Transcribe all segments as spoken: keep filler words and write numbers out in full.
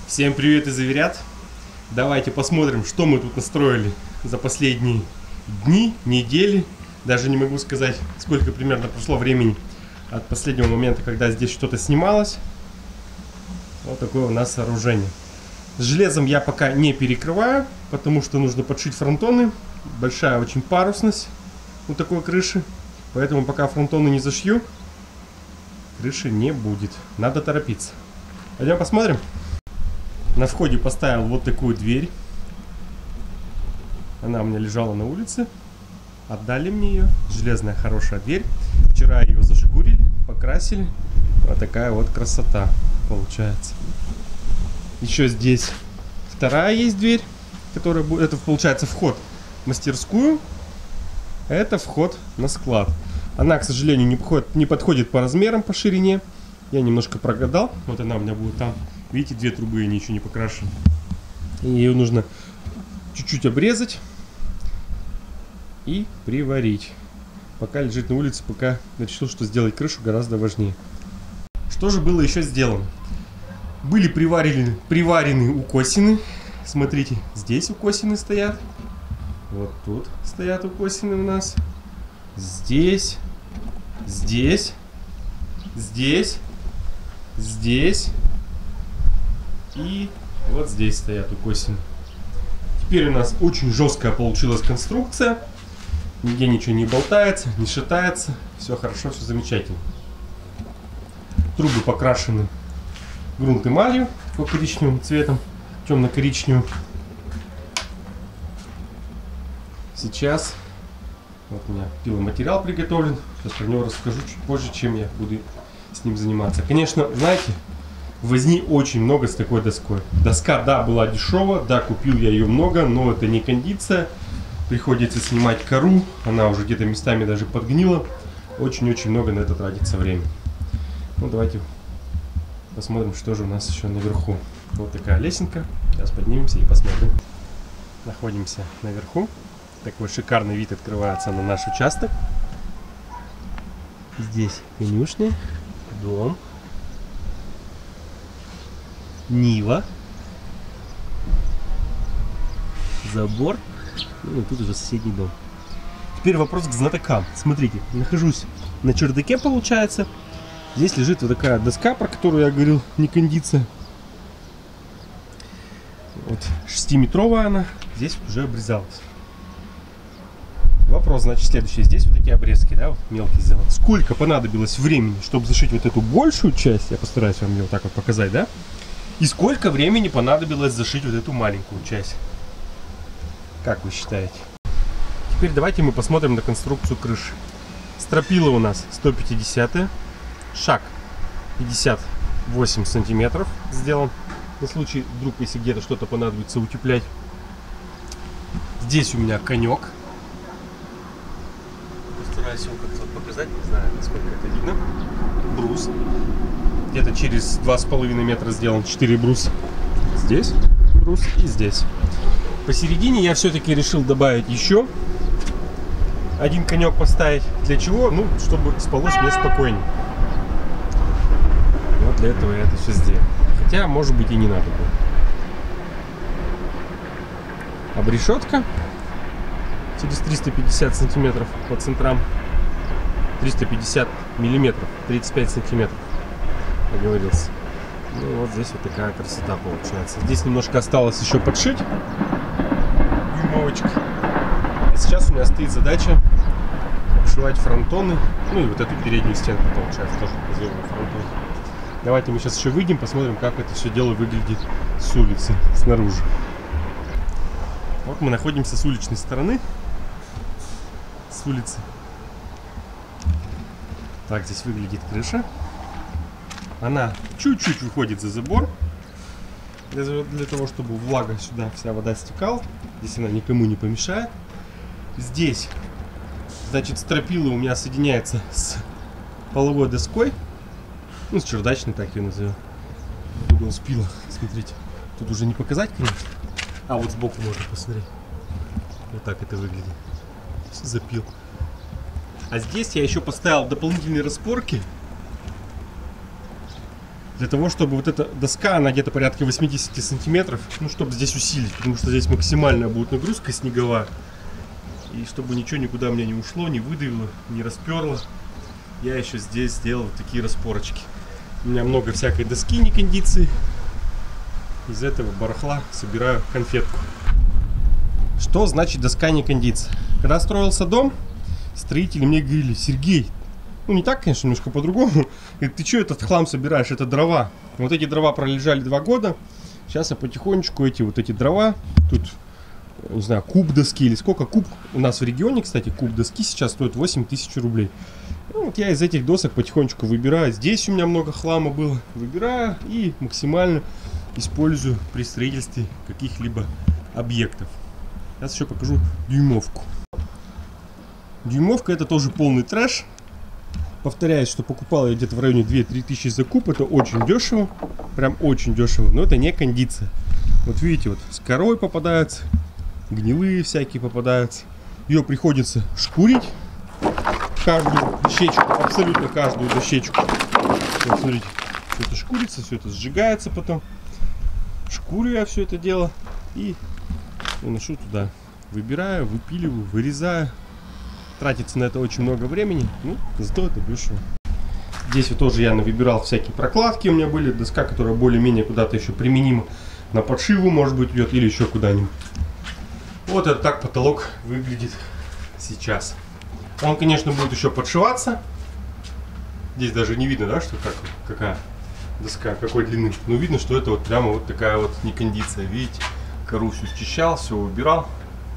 Всем привет из Аверят. Давайте посмотрим, что мы тут настроили за последние дни, недели. Даже не могу сказать, сколько примерно прошло времени от последнего момента, когда здесь что-то снималось. Вот такое у нас сооружение. С железом я пока не перекрываю, потому что нужно подшить фронтоны. Большая очень парусность у такой крыши. Поэтому пока фронтоны не зашью, крыши не будет. Надо торопиться. Пойдем посмотрим. На входе поставил вот такую дверь. Она у меня лежала на улице. Отдали мне ее. Железная хорошая дверь. Вчера ее зашкурили, покрасили. Вот такая вот красота получается. Еще здесь вторая есть дверь, которая будет. Это получается вход в мастерскую. Это вход на склад. Она, к сожалению, не подходит, не подходит по размерам, по ширине. Я немножко прогадал. Вот она у меня будет там. Видите, две трубы, они еще не покрашены. И ее нужно чуть-чуть обрезать и приварить. Пока лежит на улице, пока решил, что сделать крышу гораздо важнее. Что же было еще сделано? Были приварены, приварены укосины. Смотрите, здесь укосины стоят. Вот тут стоят укосины у нас. Здесь. Здесь. Здесь. Здесь. И вот здесь стоят укосины. Теперь у нас очень жесткая получилась конструкция. Нигде ничего не болтается, не шатается. Все хорошо, все замечательно. Трубы покрашены грунт эмалью по коричневым цветом, темно-коричневым. Сейчас вот у меня пиломатериал приготовлен. Сейчас про него расскажу чуть позже, чем я буду с ним заниматься. Конечно, знаете, возни очень много с такой доской. Доска, да, была дешевая, да, купил я ее много, но это не кондиция. Приходится снимать кору, она уже где-то местами даже подгнила. Очень-очень много на это тратится время. Ну, давайте посмотрим, что же у нас еще наверху. Вот такая лесенка. Сейчас поднимемся и посмотрим. Находимся наверху. Такой шикарный вид открывается на наш участок. Здесь конюшня, дом. Нива, забор, ну и тут уже соседний дом. Теперь вопрос к знатокам. Смотрите, нахожусь на чердаке, получается. Здесь лежит вот такая доска, про которую я говорил, не кондиция. Вот шестиметровая она, здесь уже обрезалась. Вопрос, значит, следующий. Здесь вот такие обрезки, да, вот мелкие сделаны. Сколько понадобилось времени, чтобы зашить вот эту большую часть? Я постараюсь вам ее вот так вот показать, да? И сколько времени понадобилось зашить вот эту маленькую часть? Как вы считаете? Теперь давайте мы посмотрим на конструкцию крыши. Стропила у нас сто пятьдесят, шаг пятьдесят восемь сантиметров сделан. На случай, вдруг, если где-то что-то понадобится утеплять. Здесь у меня конек. Постараюсь его как-то показать, не знаю, насколько это видно. Брус. Где-то через два с половиной метра сделан четыре бруса. Здесь брус и здесь. Посередине я все-таки решил добавить еще один конек поставить. Для чего? Ну, чтобы спалось мне спокойнее. Вот для этого я это все сделал. Хотя, может быть, и не надо было. Обрешетка через триста пятьдесят сантиметров по центрам. триста пятьдесят миллиметров, тридцать пять сантиметров. Оговорился. Ну вот здесь вот такая красота получается. Здесь немножко осталось еще подшить дюймовочкой. А сейчас у меня стоит задача обшивать фронтоны. Ну и вот эту переднюю стенку, получается, тоже сделаем фронтон. Давайте мы сейчас еще выйдем, посмотрим, как это все дело выглядит с улицы, снаружи. Вот мы находимся с уличной стороны. С улицы. Так здесь выглядит крыша. Она чуть-чуть выходит за забор. Для, для того, чтобы влага сюда, вся вода стекала. Здесь она никому не помешает. Здесь, значит, стропила у меня соединяется с половой доской. Ну, с чердачной, так ее назовем. Угол спила, смотрите. Тут уже не показать, конечно. А вот сбоку можно посмотреть. Вот так это выглядит. Запил. А здесь я еще поставил дополнительные распорки. Для того, чтобы вот эта доска, она где-то порядка восьмидесяти сантиметров, ну, чтобы здесь усилить, потому что здесь максимальная будет нагрузка снеговая. И чтобы ничего никуда мне не ушло, не выдавило, не расперло, я еще здесь сделал вот такие распорочки. У меня много всякой доски не кондиции. Из этого барахла собираю конфетку. Что значит доска не кондиция? Когда строился дом, строители мне говорили: Сергей, ну не так, конечно, немножко по-другому. Говорит, ты что этот хлам собираешь? Это дрова. Вот эти дрова пролежали два года. Сейчас я потихонечку эти вот эти дрова, тут, не знаю, куб доски или сколько куб. У нас в регионе, кстати, куб доски сейчас стоит восемь тысяч рублей. Ну, вот я из этих досок потихонечку выбираю. Здесь у меня много хлама было. Выбираю и максимально использую при строительстве каких-либо объектов. Сейчас еще покажу дюймовку. Дюймовка — это тоже полный трэш. Повторяюсь, что покупал я где-то в районе две-три тысячи за куб. Это очень дешево. Прям очень дешево. Но это не кондиция. Вот видите, вот с корой попадаются. Гнилые всякие попадаются. Ее приходится шкурить. Каждую дощечку. Абсолютно каждую дощечку. Вот смотрите. Все это шкурится, все это сжигается потом. Шкурю я все это дело. И уношу туда. Выбираю, выпиливаю, вырезаю. Тратится на это очень много времени, ну, зато это дешево. Здесь вот тоже я навыбирал всякие прокладки. У меня были доска, которая более-менее куда-то еще применима. На подшиву, может быть, идет или еще куда-нибудь. Вот это так потолок выглядит сейчас. Он, конечно, будет еще подшиваться. Здесь даже не видно, да, что как, какая доска, какой длины. Но видно, что это вот прямо вот такая вот некондиция. Видите, кору всю счищал, все убирал.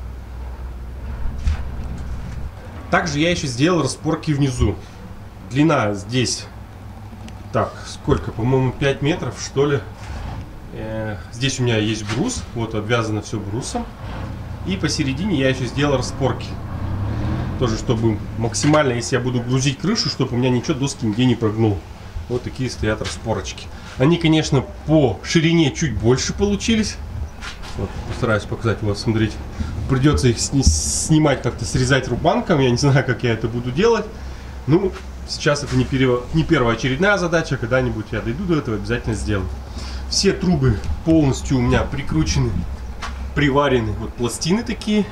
Также я еще сделал распорки внизу. Длина здесь, так, сколько, по-моему, пять метров, что ли. Э, здесь у меня есть брус, вот обвязано все брусом. И посередине я еще сделал распорки. Тоже, чтобы максимально, если я буду грузить крышу, чтобы у меня ничего доски нигде не прогнул. Вот такие стоят распорочки. Они, конечно, по ширине чуть больше получились. Вот, постараюсь показать, вот, смотрите. Придется их сни снимать, как-то срезать рубанком. Я не знаю, как я это буду делать. Ну, сейчас это не, перво не первоочередная задача. Когда-нибудь я дойду до этого, обязательно сделаю. Все трубы полностью у меня прикручены, приварены. Вот пластины такие.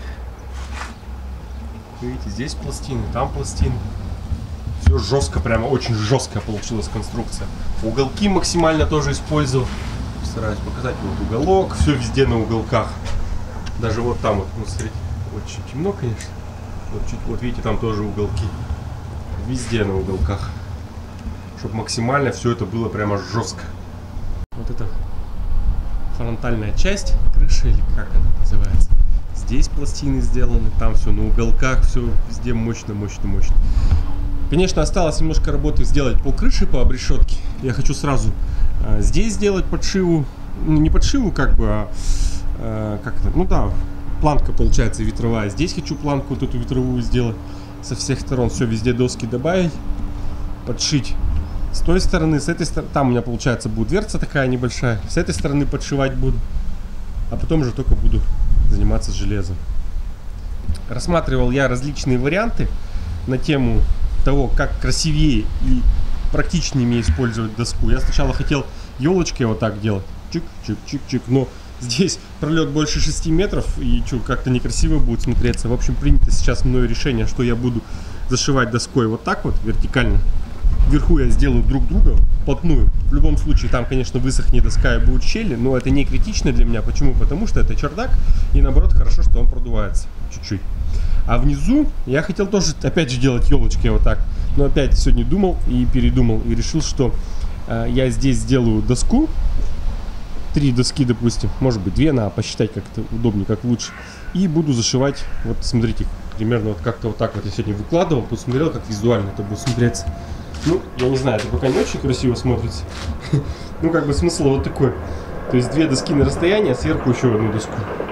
Видите, здесь пластины, там пластины. Все жестко, прямо очень жесткая получилась конструкция. Уголки максимально тоже использовал. Стараюсь показать, вот уголок, все везде на уголках. Даже вот там вот, ну, смотрите, очень темно, конечно. Вот, чуть, вот видите, там тоже уголки. Везде на уголках. Чтобы максимально все это было прямо жестко. Вот это фронтальная часть крыши, или как она называется. Здесь пластины сделаны, там все на уголках, все везде мощно, мощно, мощно. Конечно, осталось немножко работы сделать по крыше, по обрешетке. Я хочу сразу а, здесь сделать подшиву. Ну, не подшиву, как бы, а, а как это, ну да, планка получается ветровая. Здесь хочу планку вот эту ветровую сделать. Со всех сторон все везде доски добавить, подшить. С той стороны, с этой стороны, там у меня получается будет дверца такая небольшая. С этой стороны подшивать буду. А потом же только буду заниматься железом. Рассматривал я различные варианты на тему того, как красивее и практичнее мне использовать доску. Я сначала хотел елочкой вот так делать. Чик-чик-чик-чик. Но здесь пролет больше шести метров. И что, как-то некрасиво будет смотреться. В общем, принято сейчас мною решение, что я буду зашивать доской вот так вот, вертикально. Вверху я сделаю друг друга вплотную. В любом случае, там, конечно, высохнет доска и будут щели, но это не критично для меня. Почему? Потому что это чердак, и наоборот, хорошо, что он продувается чуть-чуть. А внизу я хотел тоже, опять же, делать елочки вот так. Но опять сегодня думал и передумал, и решил, что э, я здесь сделаю доску. Три доски, допустим, может быть, две, надо посчитать как-то удобнее, как лучше. И буду зашивать, вот смотрите, примерно вот как-то вот так вот я сегодня выкладывал, посмотрел, как визуально это будет смотреться. Ну, я не знаю, это пока не очень красиво смотрится. Ну, как бы смысл вот такой. То есть две доски на расстоянии, а сверху еще одну доску.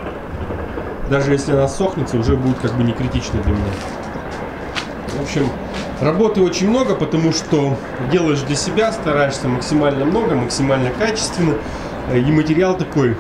Даже если она сохнется, уже будет как бы не критично для меня. В общем, работы очень много, потому что делаешь для себя, стараешься максимально много, максимально качественно. И материал такой,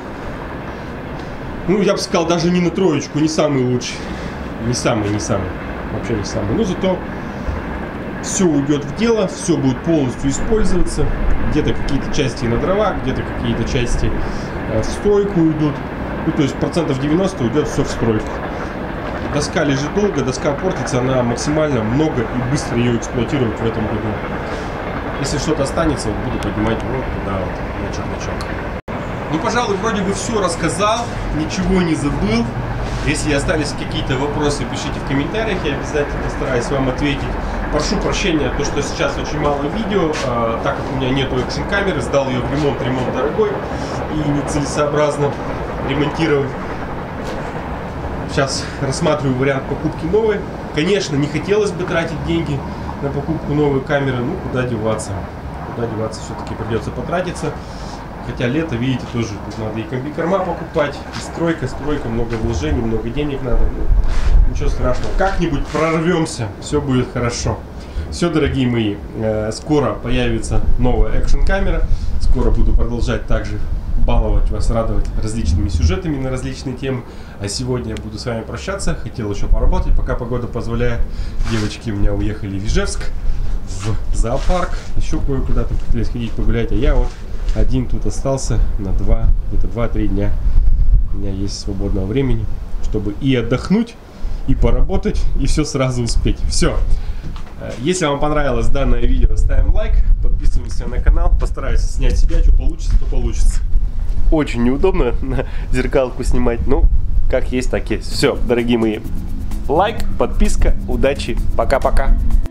ну, я бы сказал, даже не на троечку, не самый лучший. Не самый, не самый. Вообще не самый. Но зато все уйдет в дело, все будет полностью использоваться. Где-то какие-то части на дрова, где-то какие-то части в стройку уйдут. Ну, то есть процентов девяносто уйдет все в стройку. Доска лежит долго, доска портится, она максимально много и быстро ее эксплуатировать в этом году. Если что-то останется, вот буду поднимать вот туда вот, на чердачок. Ну, пожалуй, вроде бы все рассказал, ничего не забыл. Если остались какие-то вопросы, пишите в комментариях, я обязательно постараюсь вам ответить. Прошу прощения, то, что сейчас очень мало видео, а, так как у меня нету экшн-камеры, сдал ее в ремонт, ремонт дорогой и нецелесообразно ремонтировать. Сейчас рассматриваю вариант покупки новой. Конечно, не хотелось бы тратить деньги на покупку новой камеры, ну куда деваться, куда деваться, все-таки придется потратиться. Хотя лето, видите, тоже тут надо и комби-корма покупать, и стройка, стройка, много вложений, много денег надо. Ну, ничего страшного, как-нибудь прорвемся, все будет хорошо. Все, дорогие мои, э, скоро появится новая экшн-камера, скоро буду продолжать также баловать вас, радовать различными сюжетами на различные темы. А сегодня я буду с вами прощаться, хотел еще поработать, пока погода позволяет. Девочки у меня уехали в Ижевск, в зоопарк, еще кое-куда там хотели сходить погулять, а я вот один тут остался на два, где-то два-три дня. У меня есть свободного времени, чтобы и отдохнуть, и поработать, и все сразу успеть. Все. Если вам понравилось данное видео, ставим лайк, подписываемся на канал, постараюсь снять себя, что получится, то получится. Очень неудобно на зеркалку снимать, ну, как есть, так есть. Все, дорогие мои, лайк, подписка, удачи, пока-пока.